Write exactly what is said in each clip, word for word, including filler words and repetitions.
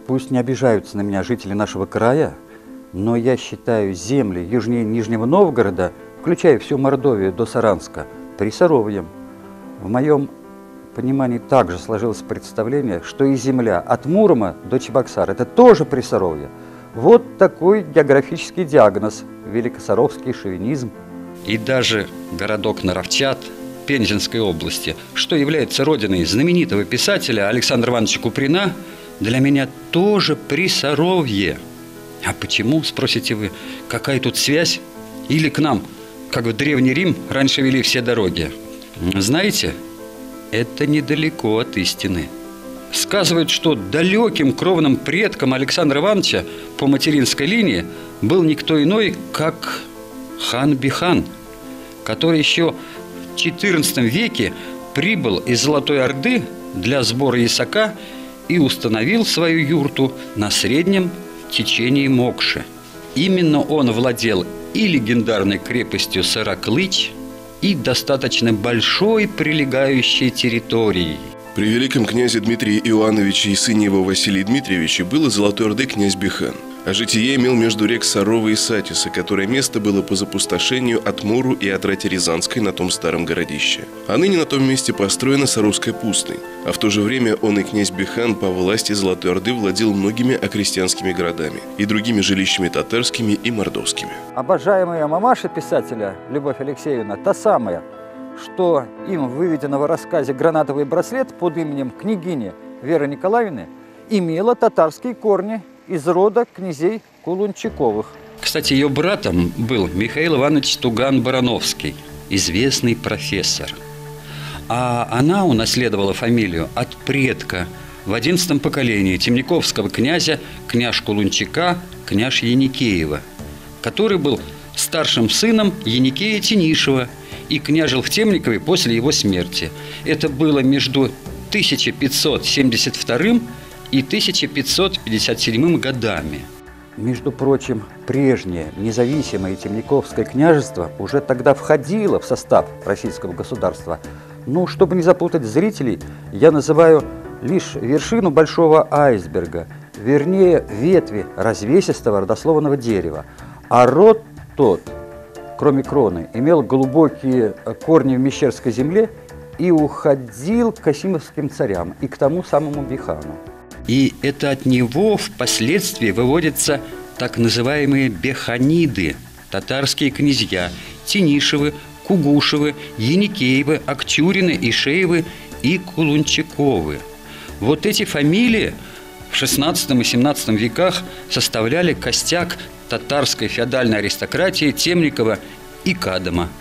Пусть не обижаются на меня жители нашего края, но я считаю земли южнее Нижнего Новгорода, включая всю Мордовию до Саранска, присоровьем. В моем понимании также сложилось представление, что и земля от Мурома до Чебоксар – это тоже присоровье. Вот такой географический диагноз – великосаровский шовинизм. И даже городок Наровчат Пензенской области, что является родиной знаменитого писателя Александра Ивановича Куприна, для меня тоже присоровье. А почему, спросите вы, какая тут связь? Или к нам, как в Древний Рим, раньше вели все дороги? Знаете, это недалеко от истины. Сказывают, что далеким кровным предком Александра Ивановича по материнской линии был никто иной, как хан Бихан, который еще в четырнадцатом веке прибыл из Золотой Орды для сбора ясака и установил свою юрту на среднем течении Мокши. Именно он владел и легендарной крепостью Сараклыч, и достаточно большой прилегающей территорией. При великом князе Дмитрии Иоанновиче и сыне его Василии Дмитриевиче был из Золотой Орды князь Бихан. А житие имел между рек Сарова и Сатиса, которое место было по запустошению от Муру и от Рати Рязанской на том старом городище. А ныне на том месте построена Саровская пустынь. А в то же время он и князь Бихан по власти Золотой Орды владел многими окрестьянскими городами и другими жилищами татарскими и мордовскими. Обожаемая мамаша писателя Любовь Алексеевна, та самая, что им выведено в рассказе «Гранатовый браслет» под именем княгини Веры Николаевны, имела татарские корни из рода князей Кулунчаковых. Кстати, ее братом был Михаил Иванович Туган-Барановский, известный профессор. А она унаследовала фамилию от предка в одиннадцатом поколении темниковского князя, княж Кулунчака, княж Еникеева, который был старшим сыном Еникея Тенишева и княжил в Темникове после его смерти. Это было между тысяча пятьсот семьдесят вторым и тысяча пятьсот пятьдесят седьмым годами. Между прочим, прежнее независимое Темниковское княжество уже тогда входило в состав российского государства. Ну, чтобы не запутать зрителей, я называю лишь вершину большого айсберга, вернее, ветви развесистого родословного дерева. А род тот, кроме кроны, имел глубокие корни в Мещерской земле и уходил к касимовским царям и к тому самому Бихану. И это от него впоследствии выводятся так называемые беханиды, татарские князья Тенишевы, Кугушевы, Еникеевы, Акчурины, Ишеевы и Кулунчаковы. Вот эти фамилии в шестнадцатом и семнадцатом веках составляли костяк татарской феодальной аристократии Темникова и Кадама.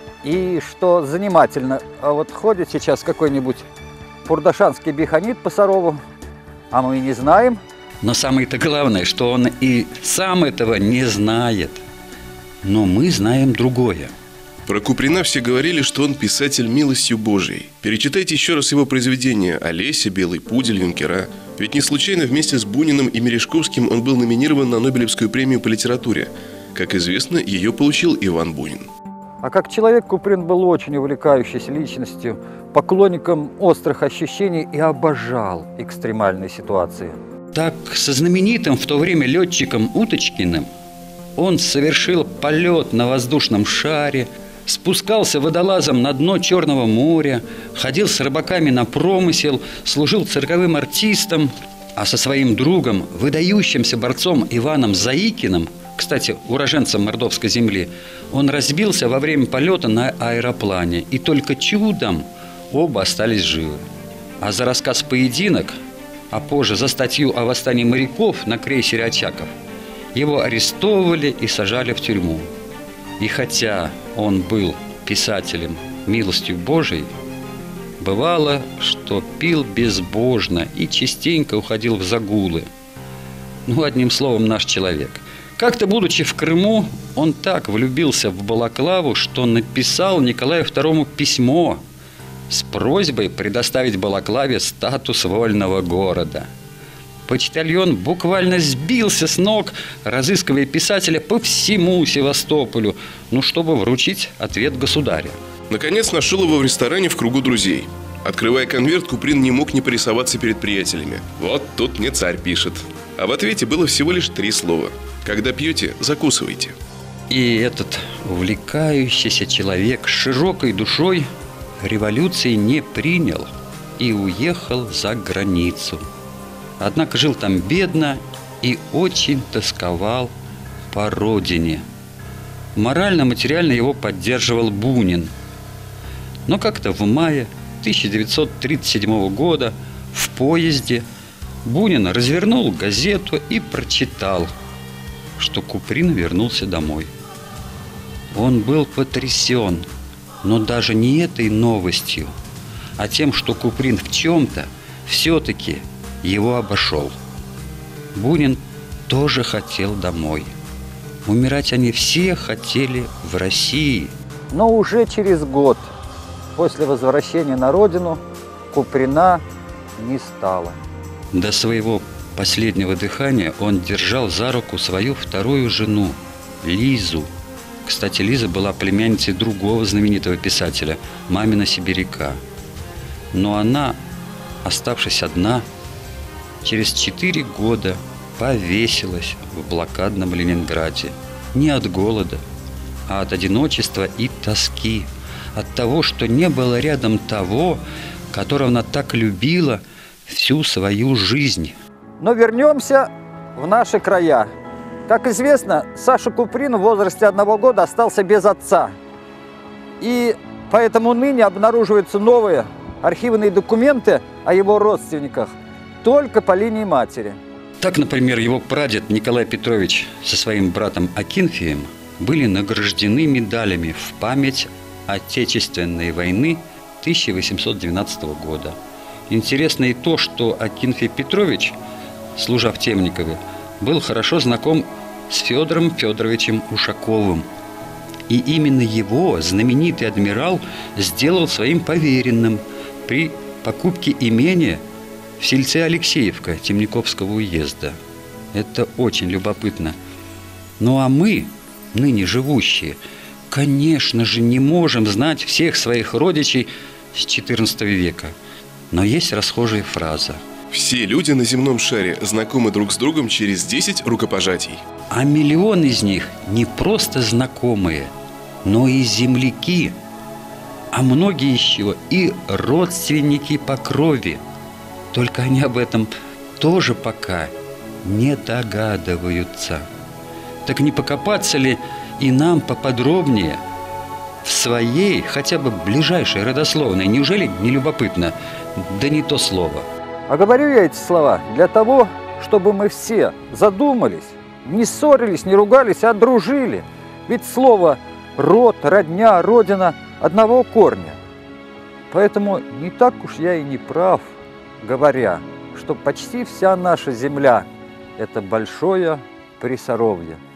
И что занимательно, а вот ходит сейчас какой-нибудь пурдашанский биханит по Сарову, а мы и не знаем. Но самое-то главное, что он и сам этого не знает. Но мы знаем другое. Про Куприна все говорили, что он писатель милостью Божией. Перечитайте еще раз его произведения «Олеся», «Белый пудель», «Юнкера». Ведь не случайно вместе с Буниным и Мережковским он был номинирован на Нобелевскую премию по литературе. Как известно, ее получил Иван Бунин. А как человек Куприн был очень увлекающейся личностью, поклонником острых ощущений и обожал экстремальные ситуации. Так, со знаменитым в то время летчиком Уточкиным он совершил полет на воздушном шаре, спускался водолазом на дно Черного моря, ходил с рыбаками на промысел, служил цирковым артистом, а со своим другом, выдающимся борцом Иваном Заикиным, кстати, уроженцем Мордовской земли, он разбился во время полета на аэроплане, и только чудом оба остались живы. А за рассказ «Поединок», а позже за статью о восстании моряков на крейсере «Очаков» его арестовывали и сажали в тюрьму. И хотя он был писателем милостью Божией, бывало, что пил безбожно и частенько уходил в загулы. Ну, одним словом, наш человек. Как-то, будучи в Крыму, он так влюбился в Балаклаву, что написал Николаю второму письмо с просьбой предоставить Балаклаве статус вольного города. Почтальон буквально сбился с ног, разыскивая писателя по всему Севастополю, ну, чтобы вручить ответ государя. Наконец нашел его в ресторане в кругу друзей. Открывая конверт, Куприн не мог не порисоваться перед приятелями. «Вот тут мне царь пишет». А в ответе было всего лишь три слова. «Когда пьете, закусывайте». И этот увлекающийся человек с широкой душой революции не принял и уехал за границу. Однако жил там бедно и очень тосковал по родине. Морально-материально его поддерживал Бунин. Но как-то в мае тысяча девятьсот тридцать седьмого года в поезде Бунин развернул газету и прочитал, что Куприн вернулся домой. Он был потрясен, но даже не этой новостью, а тем, что Куприн в чем-то все-таки его обошел. Бунин тоже хотел домой. Умирать они все хотели в России. Но уже через год после возвращения на родину Куприна не стало. До своего последнего дыхания он держал за руку свою вторую жену, Лизу. Кстати, Лиза была племянницей другого знаменитого писателя, Мамина Сибиряка. Но она, оставшись одна, через четыре года повесилась в блокадном Ленинграде. Не от голода, а от одиночества и тоски. От того, что не было рядом того, которого она так любила всю свою жизнь. Но вернемся в наши края. Как известно, Саша Куприн в возрасте одного года остался без отца. И поэтому ныне обнаруживаются новые архивные документы о его родственниках только по линии матери. Так, например, его прадед Николай Петрович со своим братом Акинфием были награждены медалями в память Отечественной войны тысяча восемьсот двенадцатого года. Интересно и то, что Акинфий Петрович, служа в Темникове, был хорошо знаком с Федором Федоровичем Ушаковым. И именно его знаменитый адмирал сделал своим поверенным при покупке имения в сельце Алексеевка Темниковского уезда. Это очень любопытно. Ну а мы, ныне живущие, конечно же, не можем знать всех своих родичей с четырнадцатого века. Но есть расхожая фраза. Все люди на земном шаре знакомы друг с другом через десять рукопожатий. А миллион из них не просто знакомые, но и земляки. А многие еще и родственники по крови. Только они об этом тоже пока не догадываются. Так не покопаться ли и нам поподробнее в своей, хотя бы ближайшей родословной? Неужели не любопытно? Да не то слово. А говорю я эти слова для того, чтобы мы все задумались, не ссорились, не ругались, а дружили. Ведь слово «род», «родня», «родина» одного корня. Поэтому не так уж я и не прав, говоря, что почти вся наша земля – это большое Присоровье.